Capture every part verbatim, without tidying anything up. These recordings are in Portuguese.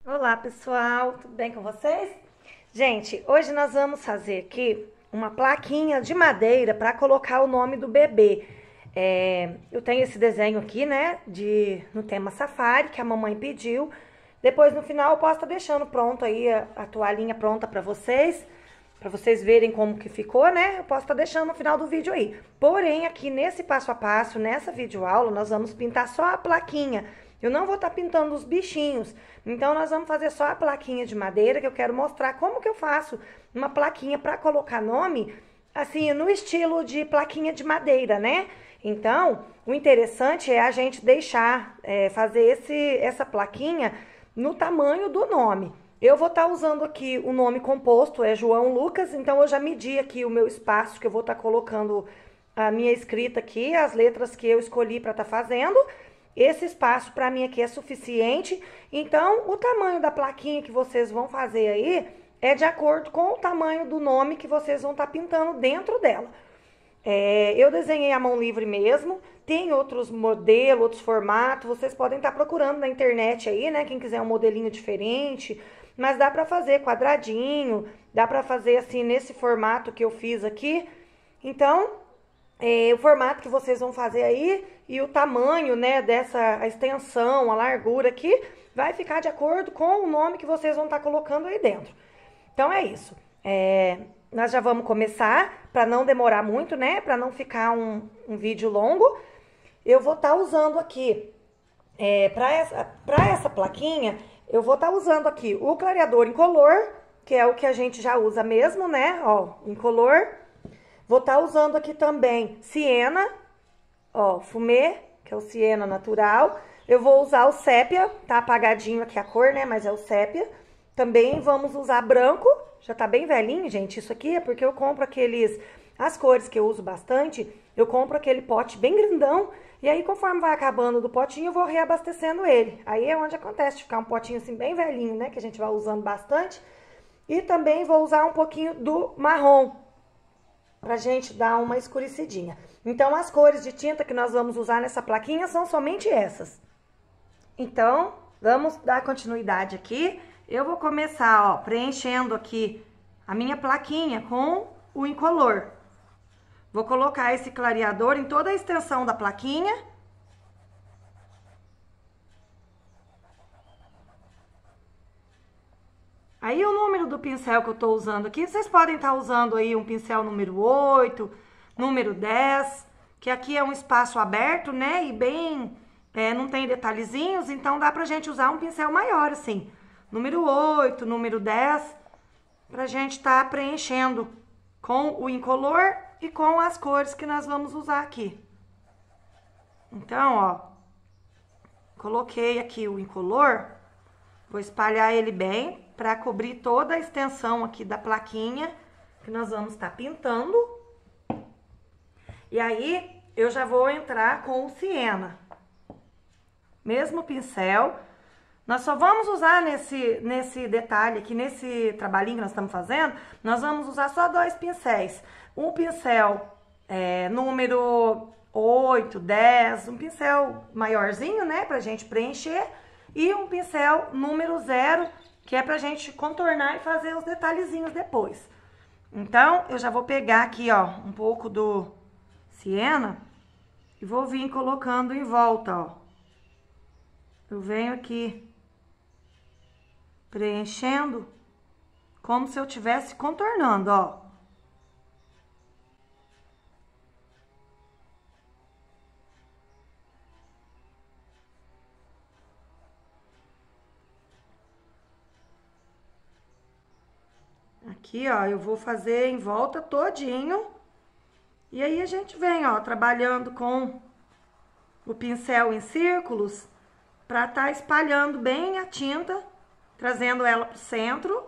Olá pessoal, tudo bem com vocês? Gente, hoje nós vamos fazer aqui uma plaquinha de madeira para colocar o nome do bebê. É, eu tenho esse desenho aqui, né, de, no tema safari, que a mamãe pediu. Depois no final eu posso estar deixando pronto aí a, a toalhinha pronta para vocês, para vocês verem como que ficou, né? Eu posso estar deixando no final do vídeo aí. Porém, aqui nesse passo a passo, nessa videoaula, nós vamos pintar só a plaquinha. Eu não vou estar pintando os bichinhos. Então, nós vamos fazer só a plaquinha de madeira, que eu quero mostrar como que eu faço uma plaquinha para colocar nome, assim, no estilo de plaquinha de madeira, né? Então, o interessante é a gente deixar, é, fazer esse, essa plaquinha no tamanho do nome. Eu vou estar usando aqui o nome composto, é João Lucas, então eu já medi aqui o meu espaço, que eu vou estar colocando a minha escrita aqui, as letras que eu escolhi para estar fazendo. Esse espaço para mim aqui é suficiente, então o tamanho da plaquinha que vocês vão fazer aí é de acordo com o tamanho do nome que vocês vão estar pintando dentro dela. É, eu desenhei à mão livre mesmo, tem outros modelos, outros formatos, vocês podem estar procurando na internet aí, né, quem quiser um modelinho diferente, mas dá pra fazer quadradinho, dá pra fazer assim nesse formato que eu fiz aqui. Então, é, o formato que vocês vão fazer aí e o tamanho, né, dessa a extensão, a largura aqui, vai ficar de acordo com o nome que vocês vão estar colocando aí dentro. Então, é isso. É, nós já vamos começar, para não demorar muito, né, para não ficar um, um vídeo longo. Eu vou estar usando aqui, é, para essa, para essa plaquinha, eu vou estar usando aqui o clareador incolor, que é o que a gente já usa mesmo, né, ó, incolor. Vou estar usando aqui também siena, ó, fumê, que é o siena natural. Eu vou usar o sépia, tá apagadinho aqui a cor, né, mas é o sépia. Também vamos usar branco, já tá bem velhinho, gente. Isso aqui é porque eu compro aqueles, as cores que eu uso bastante, eu compro aquele pote bem grandão, e aí conforme vai acabando do potinho, eu vou reabastecendo ele. Aí é onde acontece de ficar um potinho assim bem velhinho, né, que a gente vai usando bastante. E também vou usar um pouquinho do marrom, pra gente dar uma escurecidinha. Então, as cores de tinta que nós vamos usar nessa plaquinha são somente essas. Então, vamos dar continuidade aqui. Eu vou começar, ó, preenchendo aqui a minha plaquinha com o incolor. Vou colocar esse clareador em toda a extensão da plaquinha. Aí, o número do pincel que eu tô usando aqui, vocês podem estar usando aí um pincel número oito, número dez, que aqui é um espaço aberto, né, e bem, é, não tem detalhezinhos, então dá pra gente usar um pincel maior, assim, número oito, número dez, pra gente estar preenchendo com o incolor e com as cores que nós vamos usar aqui. Então, ó, coloquei aqui o incolor, vou espalhar ele bem para cobrir toda a extensão aqui da plaquinha que nós vamos estar pintando. E aí, eu já vou entrar com o siena. Mesmo pincel. Nós só vamos usar nesse, nesse detalhe aqui, nesse trabalhinho que nós estamos fazendo, nós vamos usar só dois pincéis. Um pincel é, número oito, dez, um pincel maiorzinho, né, pra gente preencher. E um pincel número zero, que é pra gente contornar e fazer os detalhezinhos depois. Então, eu já vou pegar aqui, ó, um pouco do siena e vou vir colocando em volta, ó. Eu venho aqui preenchendo como se eu estivesse contornando, ó. Aqui, ó, eu vou fazer em volta todinho. E aí, a gente vem, ó, trabalhando com o pincel em círculos pra tá espalhando bem a tinta, trazendo ela pro centro.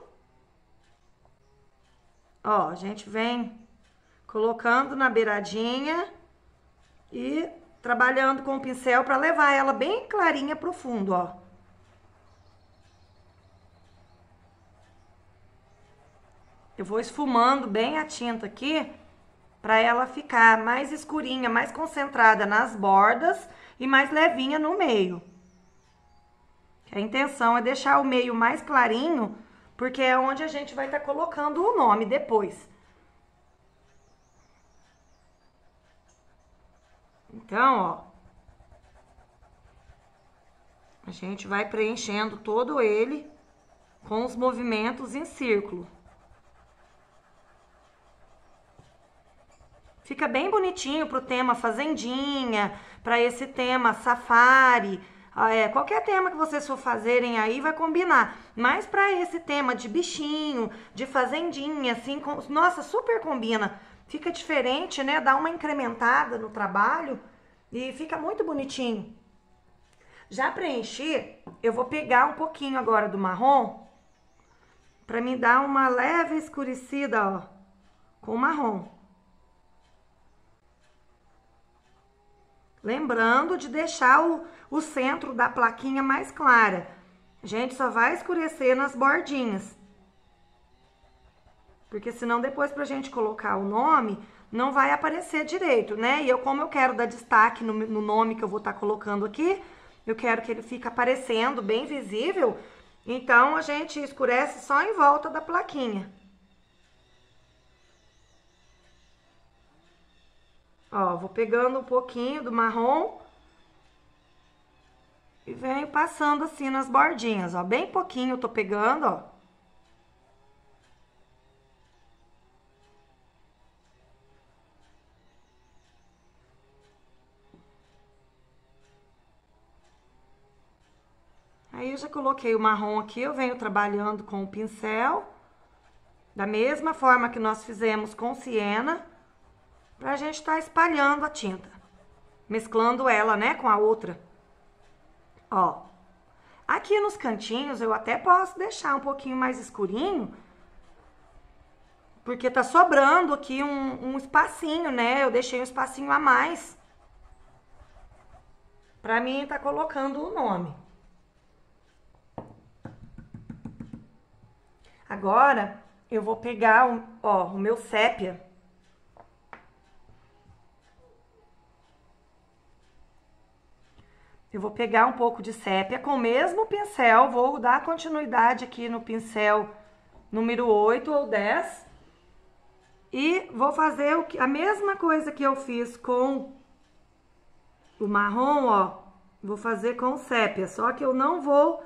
Ó, a gente vem colocando na beiradinha e trabalhando com o pincel pra levar ela bem clarinha pro fundo, ó. Eu vou esfumando bem a tinta aqui, para ela ficar mais escurinha, mais concentrada nas bordas e mais levinha no meio. A intenção é deixar o meio mais clarinho, porque é onde a gente vai estar colocando o nome depois. Então, ó, a gente vai preenchendo todo ele com os movimentos em círculo. Fica bem bonitinho pro tema fazendinha, para esse tema safari, é, qualquer tema que vocês for fazerem aí vai combinar. Mas para esse tema de bichinho, de fazendinha, assim, com, nossa, super combina. Fica diferente, né? Dá uma incrementada no trabalho e fica muito bonitinho. Já preenchi, eu vou pegar um pouquinho agora do marrom para me dar uma leve escurecida, ó, com marrom. Lembrando de deixar o, o centro da plaquinha mais clara. A gente só vai escurecer nas bordinhas. Porque senão depois pra gente colocar o nome, não vai aparecer direito, né? E eu, como eu quero dar destaque no, no nome que eu vou estar colocando aqui, eu quero que ele fique aparecendo bem visível, então a gente escurece só em volta da plaquinha. Ó, vou pegando um pouquinho do marrom e venho passando assim nas bordinhas, ó. Bem pouquinho eu tô pegando, ó. Aí eu já coloquei o marrom aqui, eu venho trabalhando com o pincel, da mesma forma que nós fizemos com siena, pra gente estar espalhando a tinta, mesclando ela, né, com a outra. Ó, aqui nos cantinhos eu até posso deixar um pouquinho mais escurinho, porque tá sobrando aqui um, um espacinho, né, eu deixei um espacinho a mais, pra mim tá colocando o nome. Agora, eu vou pegar, ó, o meu sépia. Eu vou pegar um pouco de sépia com o mesmo pincel, vou dar continuidade aqui no pincel número oito ou dez. E vou fazer o que, a mesma coisa que eu fiz com o marrom, ó. Vou fazer com sépia, só que eu não vou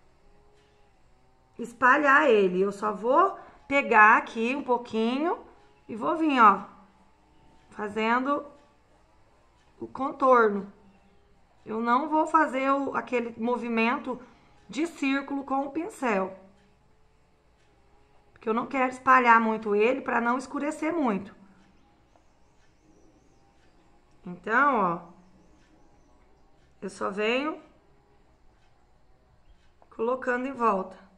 espalhar ele, eu só vou pegar aqui um pouquinho e vou vir, ó, fazendo o contorno. Eu não vou fazer o, aquele movimento de círculo com o pincel, porque eu não quero espalhar muito ele para não escurecer muito. Então, ó, eu só venho colocando em volta.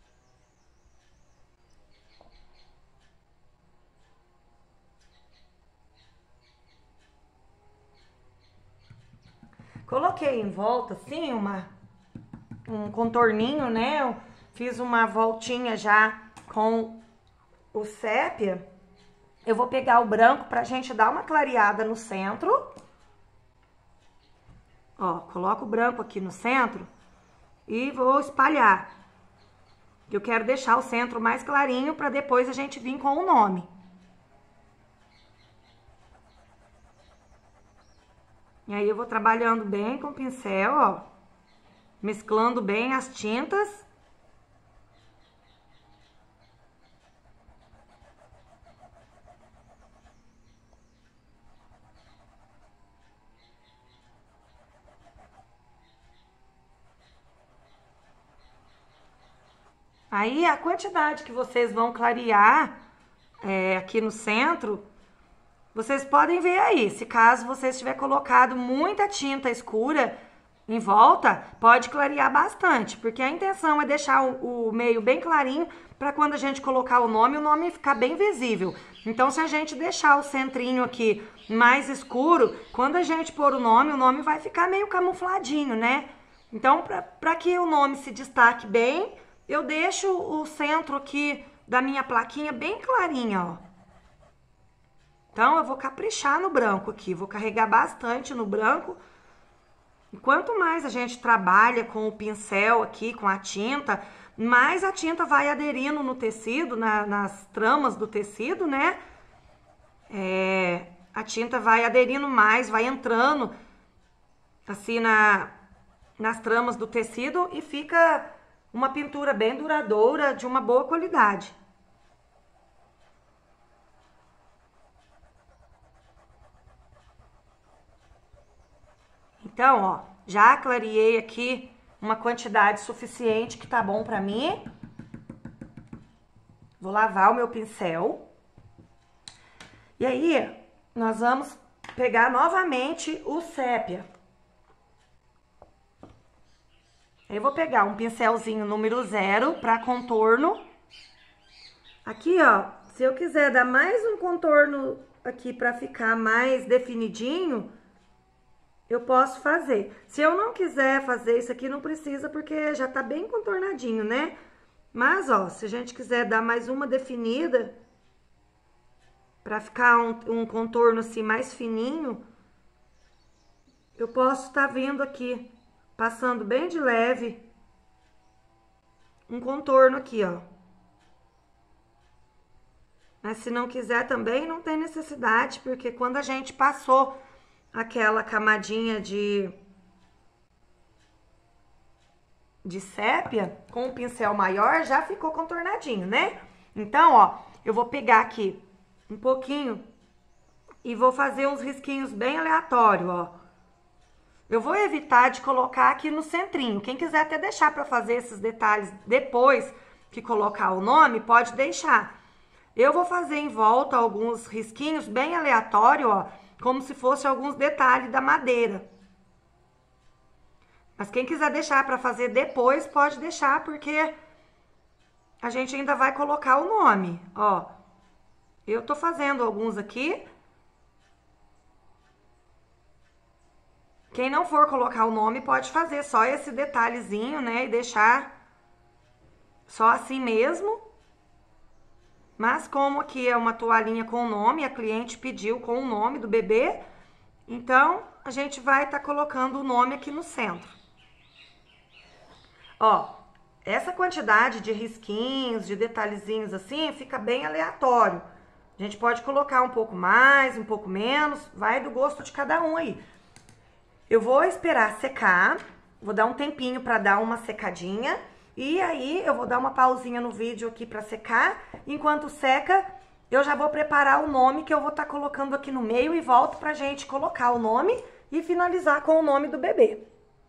Coloquei em volta, assim, uma, um contorninho, né? Eu fiz uma voltinha já com o sépia. Eu vou pegar o branco pra gente dar uma clareada no centro. Ó, coloco o branco aqui no centro e vou espalhar. Eu quero deixar o centro mais clarinho pra depois a gente vir com o nome. E aí eu vou trabalhando bem com o pincel, ó, mesclando bem as tintas. Aí a quantidade que vocês vão clarear é, aqui no centro, vocês podem ver aí, se caso vocês tiver colocado muita tinta escura em volta, pode clarear bastante, porque a intenção é deixar o, o meio bem clarinho para quando a gente colocar o nome, o nome ficar bem visível. Então, se a gente deixar o centrinho aqui mais escuro, quando a gente pôr o nome, o nome vai ficar meio camufladinho, né? Então, para que o nome se destaque bem, eu deixo o centro aqui da minha plaquinha bem clarinha, ó. Então, eu vou caprichar no branco aqui, vou carregar bastante no branco E quanto mais a gente trabalha com o pincel aqui, com a tinta, mais a tinta vai aderindo no tecido, na, nas tramas do tecido, né? É, a tinta vai aderindo mais, vai entrando assim na, nas tramas do tecido e fica uma pintura bem duradoura, de uma boa qualidade. Então, ó, já clareei aqui uma quantidade suficiente que tá bom pra mim. Vou lavar o meu pincel. E aí, nós vamos pegar novamente o sépia. Eu vou pegar um pincelzinho número zero para contorno. Aqui, ó, se eu quiser dar mais um contorno aqui para ficar mais definidinho, eu posso fazer. Se eu não quiser fazer isso aqui, não precisa, porque já tá bem contornadinho, né? Mas, ó, se a gente quiser dar mais uma definida, pra ficar um, um contorno assim mais fininho, eu posso estar vindo aqui, passando bem de leve, um contorno aqui, ó. Mas se não quiser também, não tem necessidade, porque quando a gente passou aquela camadinha de, de sépia, com um pincel maior, já ficou contornadinho, né? Então, ó, eu vou pegar aqui um pouquinho e vou fazer uns risquinhos bem aleatórios, ó. Eu vou evitar de colocar aqui no centrinho. Quem quiser até deixar para fazer esses detalhes depois que colocar o nome, pode deixar. Eu vou fazer em volta alguns risquinhos bem aleatórios, ó, como se fosse alguns detalhes da madeira. Mas quem quiser deixar para fazer depois, pode deixar, porque a gente ainda vai colocar o nome, ó. Eu tô fazendo alguns aqui. Quem não for colocar o nome, pode fazer só esse detalhezinho, né, e deixar só assim mesmo. Mas como aqui é uma toalhinha com o nome, a cliente pediu com o nome do bebê, então a gente vai estar tá colocando o nome aqui no centro. Ó, essa quantidade de risquinhos, de detalhezinhos assim, fica bem aleatório. A gente pode colocar um pouco mais, um pouco menos, vai do gosto de cada um aí. Eu vou esperar secar, vou dar um tempinho para dar uma secadinha. E aí, eu vou dar uma pausinha no vídeo aqui pra secar. Enquanto seca, eu já vou preparar o nome que eu vou estar tá colocando aqui no meio e volto pra gente colocar o nome e finalizar com o nome do bebê.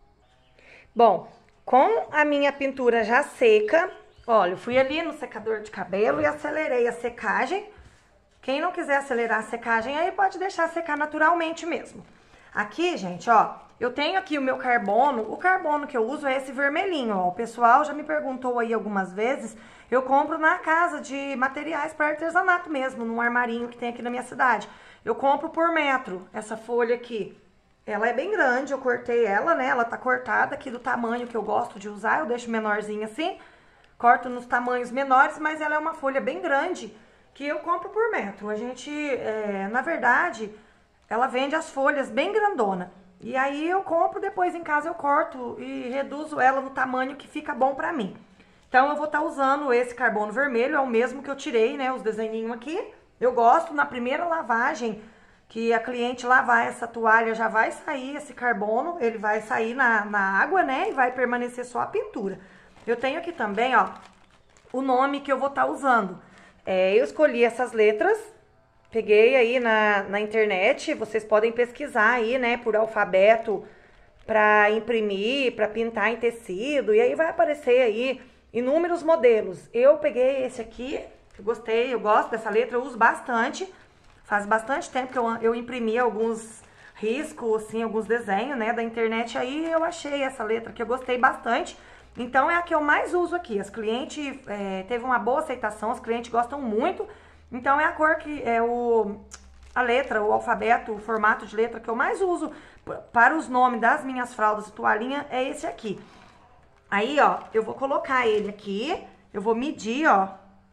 Bom, com a minha pintura já seca, olha, eu fui ali no secador de cabelo e acelerei a secagem. Quem não quiser acelerar a secagem, aí pode deixar secar naturalmente mesmo. Aqui, gente, ó, eu tenho aqui o meu carbono. O carbono que eu uso é esse vermelhinho, ó. O pessoal já me perguntou aí algumas vezes. Eu compro na casa de materiais para artesanato mesmo, num armarinho que tem aqui na minha cidade. Eu compro por metro essa folha aqui. Ela é bem grande, eu cortei ela, né? Ela tá cortada aqui do tamanho que eu gosto de usar. Eu deixo menorzinha assim. Corto nos tamanhos menores, mas ela é uma folha bem grande que eu compro por metro. A gente, é, na verdade, ela vende as folhas bem grandona. E aí eu compro, depois em casa eu corto e reduzo ela no tamanho que fica bom pra mim. Então eu vou estar tá usando esse carbono vermelho, é o mesmo que eu tirei, né, os desenhinhos aqui. Eu gosto, na primeira lavagem que a cliente lavar essa toalha, já vai sair esse carbono, ele vai sair na, na água, né, e vai permanecer só a pintura. Eu tenho aqui também, ó, o nome que eu vou estar tá usando. É, eu escolhi essas letras. Peguei aí na, na internet, vocês podem pesquisar aí, né, por alfabeto para imprimir, para pintar em tecido, e aí vai aparecer aí inúmeros modelos. Eu peguei esse aqui, eu gostei, eu gosto dessa letra, eu uso bastante, faz bastante tempo que eu, eu imprimi alguns riscos, assim, alguns desenhos, né, da internet, aí eu achei essa letra que eu gostei bastante. Então é a que eu mais uso aqui. As clientes, é, teve uma boa aceitação, os clientes gostam muito. Então é a cor que é o a letra, o alfabeto, o formato de letra que eu mais uso para os nomes das minhas fraldas e toalhinha é esse aqui. Aí, ó, eu vou colocar ele aqui, eu vou medir, ó,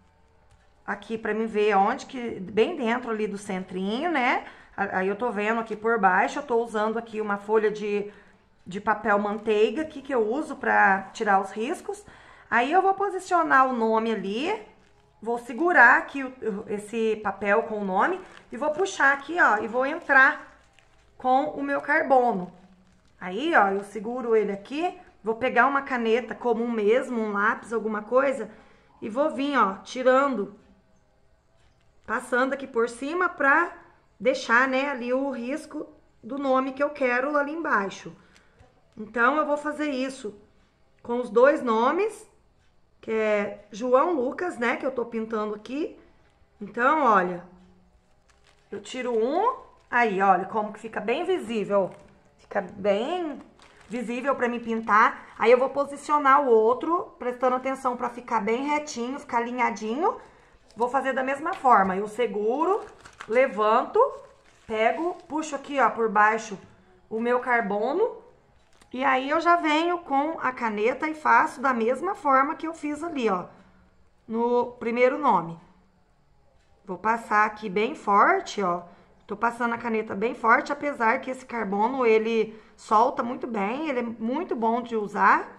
aqui para me ver onde que bem dentro ali do centrinho, né? Aí eu tô vendo aqui por baixo, eu tô usando aqui uma folha de de papel manteiga aqui que eu uso pra tirar os riscos. Aí eu vou posicionar o nome ali, vou segurar aqui o, esse papel com o nome e vou puxar aqui, ó, e vou entrar com o meu carbono. Aí, ó, eu seguro ele aqui, vou pegar uma caneta comum mesmo, um lápis, alguma coisa, e vou vir, ó, tirando, passando aqui por cima pra deixar, né, ali o risco do nome que eu quero ali embaixo. Então, eu vou fazer isso com os dois nomes, que é João Lucas, né, que eu tô pintando aqui. Então, olha, eu tiro um, aí, olha, como que fica bem visível, fica bem visível pra mim pintar. Aí eu vou posicionar o outro, prestando atenção pra ficar bem retinho, ficar alinhadinho. Vou fazer da mesma forma, eu seguro, levanto, pego, puxo aqui, ó, por baixo o meu carbono. E aí eu já venho com a caneta e faço da mesma forma que eu fiz ali, ó, no primeiro nome. Vou passar aqui bem forte, ó. Tô passando a caneta bem forte, apesar que esse carbono, ele solta muito bem, ele é muito bom de usar.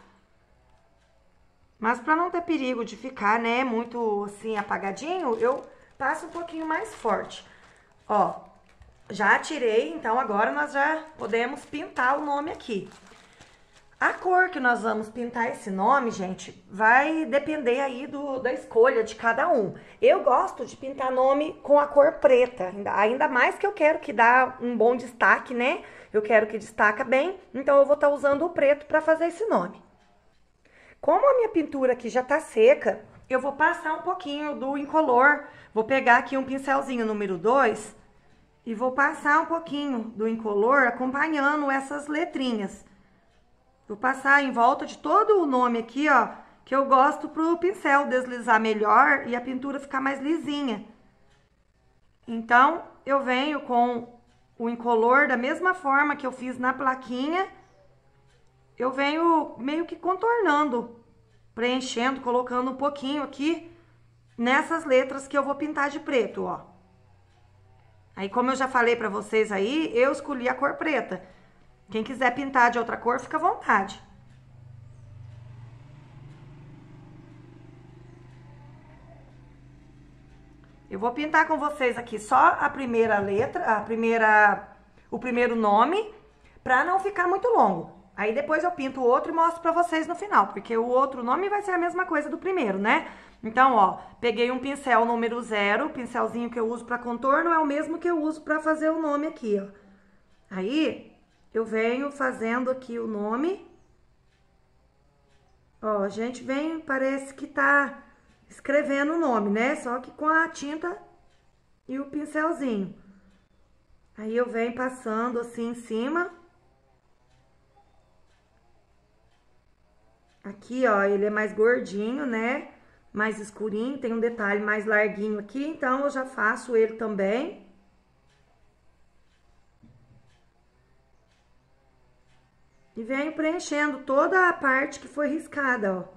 Mas pra não ter perigo de ficar, né, muito assim apagadinho, eu passo um pouquinho mais forte. Ó, já tirei, então agora nós já podemos pintar o nome aqui. A cor que nós vamos pintar esse nome, gente, vai depender aí do, da escolha de cada um. Eu gosto de pintar nome com a cor preta, ainda, ainda mais que eu quero que dá um bom destaque, né? Eu quero que destaca bem, então eu vou estar usando o preto para fazer esse nome. Como a minha pintura aqui já tá seca, eu vou passar um pouquinho do incolor. Vou pegar aqui um pincelzinho número dois e vou passar um pouquinho do incolor acompanhando essas letrinhas. Vou passar em volta de todo o nome aqui, ó, que eu gosto pro pincel deslizar melhor e a pintura ficar mais lisinha. Então, eu venho com o incolor da mesma forma que eu fiz na plaquinha. Eu venho meio que contornando, preenchendo, colocando um pouquinho aqui nessas letras que eu vou pintar de preto, ó. Aí, como eu já falei pra vocês aí, eu escolhi a cor preta. Quem quiser pintar de outra cor, fica à vontade. Eu vou pintar com vocês aqui só a primeira letra, a primeira, o primeiro nome, pra não ficar muito longo. Aí depois eu pinto o outro e mostro pra vocês no final, porque o outro nome vai ser a mesma coisa do primeiro, né? Então, ó, peguei um pincel número zero, o pincelzinho que eu uso pra contorno é o mesmo que eu uso pra fazer o nome aqui, ó. Aí, eu venho fazendo aqui o nome. Ó, a gente vem, parece que tá escrevendo o nome, né? Só que com a tinta e o pincelzinho. Aí eu venho passando assim em cima. Aqui, ó, ele é mais gordinho, né? Mais escurinho, tem um detalhe mais larguinho aqui, então eu já faço ele também. E venho preenchendo toda a parte que foi riscada, ó.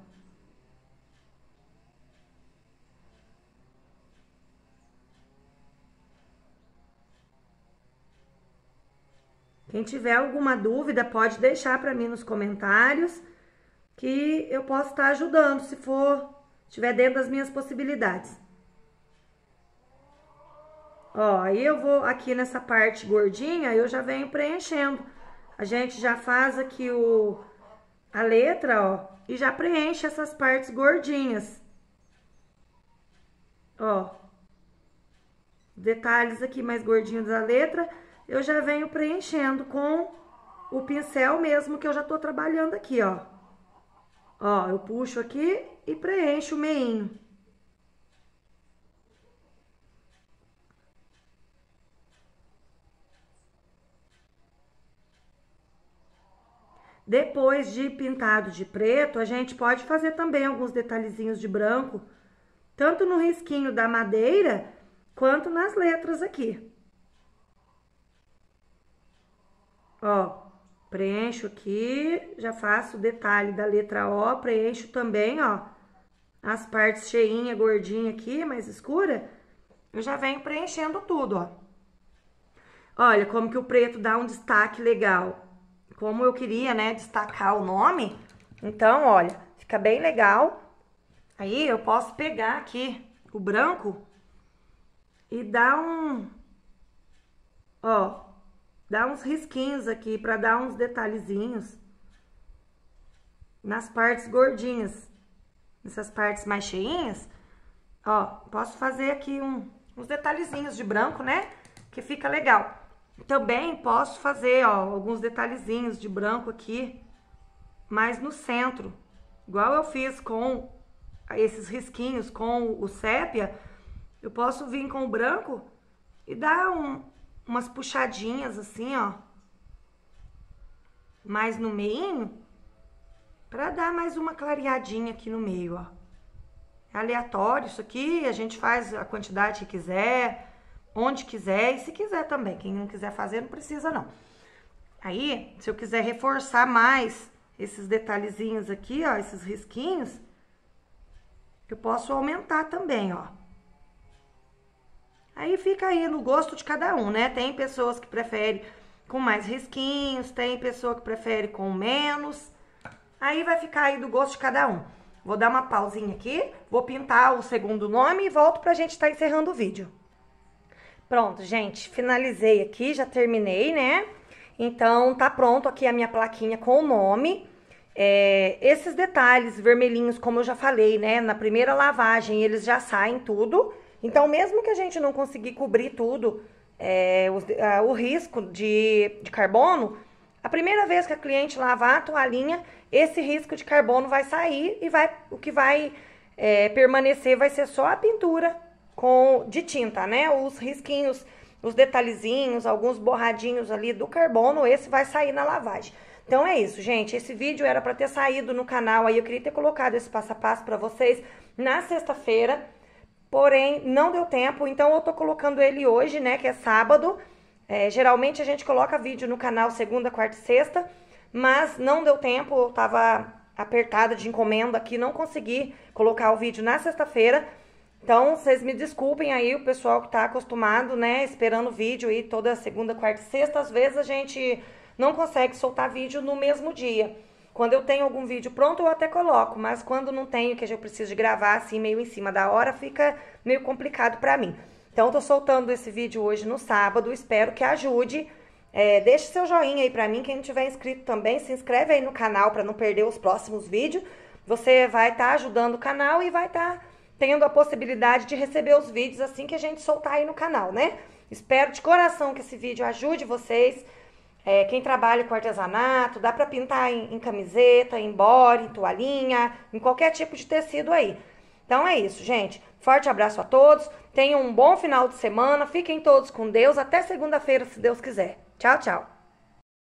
Quem tiver alguma dúvida, pode deixar para mim nos comentários, que eu posso estar ajudando, se for, estiver dentro das minhas possibilidades. Ó, aí eu vou aqui nessa parte gordinha, eu já venho preenchendo. A gente já faz aqui o, a letra, ó, e já preenche essas partes gordinhas. Ó, detalhes aqui mais gordinhos da letra, eu já venho preenchendo com o pincel mesmo que eu já tô trabalhando aqui, ó. Ó, eu puxo aqui e preencho o meinho. Depois de pintado de preto, a gente pode fazer também alguns detalhezinhos de branco, tanto no risquinho da madeira, quanto nas letras aqui. Ó, preencho aqui, já faço o detalhe da letra O, preencho também, ó, as partes cheinha, gordinha aqui, mais escura, eu já venho preenchendo tudo, ó. Olha como que o preto dá um destaque legal. como eu queria, né, destacar o nome, então, olha, fica bem legal. Aí eu posso pegar aqui o branco e dar um, ó, dar uns risquinhos aqui pra dar uns detalhezinhos nas partes gordinhas, nessas partes mais cheinhas. Ó, posso fazer aqui um, uns detalhezinhos de branco, né, que fica legal. Também posso fazer, ó, alguns detalhezinhos de branco aqui, mais no centro, igual eu fiz com esses risquinhos com o sépia. Eu posso vir com o branco e dar um, umas puxadinhas assim, ó, mais no meio, pra dar mais uma clareadinha aqui no meio, ó. É aleatório isso aqui, a gente faz a quantidade que quiser, onde quiser, e se quiser também. Quem não quiser fazer, não precisa não. Aí, se eu quiser reforçar mais esses detalhezinhos aqui, ó, esses risquinhos, eu posso aumentar também, ó. Aí fica aí no gosto de cada um, né? Tem pessoas que preferem com mais risquinhos, tem pessoa que prefere com menos. Aí vai ficar aí do gosto de cada um. Vou dar uma pausinha aqui, vou pintar o segundo nome e volto pra gente estar encerrando o vídeo. Pronto, gente, finalizei aqui, já terminei, né? Então, tá pronto aqui a minha plaquinha com o nome. É, esses detalhes vermelhinhos, como eu já falei, né? Na primeira lavagem, eles já saem tudo. Então, mesmo que a gente não conseguir cobrir tudo, é, o, a, o risco de, de carbono, a primeira vez que a cliente lavar a toalhinha, esse risco de carbono vai sair e vai, o que vai é, permanecer vai ser só a pintura com, de tinta, né? Os risquinhos, os detalhezinhos, alguns borradinhos ali do carbono, esse vai sair na lavagem. Então é isso, gente. Esse vídeo era para ter saído no canal aí, eu queria ter colocado esse passo a passo para vocês na sexta-feira, porém não deu tempo, então eu tô colocando ele hoje, né, que é sábado. É, geralmente a gente coloca vídeo no canal segunda, quarta e sexta, mas não deu tempo, eu tava apertada de encomenda aqui, não consegui colocar o vídeo na sexta-feira. Então, vocês me desculpem aí, o pessoal que tá acostumado, né, esperando o vídeo aí toda segunda, quarta e sexta, às vezes a gente não consegue soltar vídeo no mesmo dia. Quando eu tenho algum vídeo pronto, eu até coloco, mas quando não tenho, que eu preciso de gravar assim, meio em cima da hora, fica meio complicado pra mim. Então, eu tô soltando esse vídeo hoje no sábado, espero que ajude. É, deixe seu joinha aí pra mim, quem não tiver inscrito também, se inscreve aí no canal pra não perder os próximos vídeos. Você vai estar tá ajudando o canal e vai estar tá tendo a possibilidade de receber os vídeos assim que a gente soltar aí no canal, né? Espero de coração que esse vídeo ajude vocês. É, quem trabalha com artesanato, dá pra pintar em, em camiseta, em body, em toalhinha, em qualquer tipo de tecido aí. Então é isso, gente. Forte abraço a todos. Tenham um bom final de semana. Fiquem todos com Deus. Até segunda-feira, se Deus quiser. Tchau, tchau.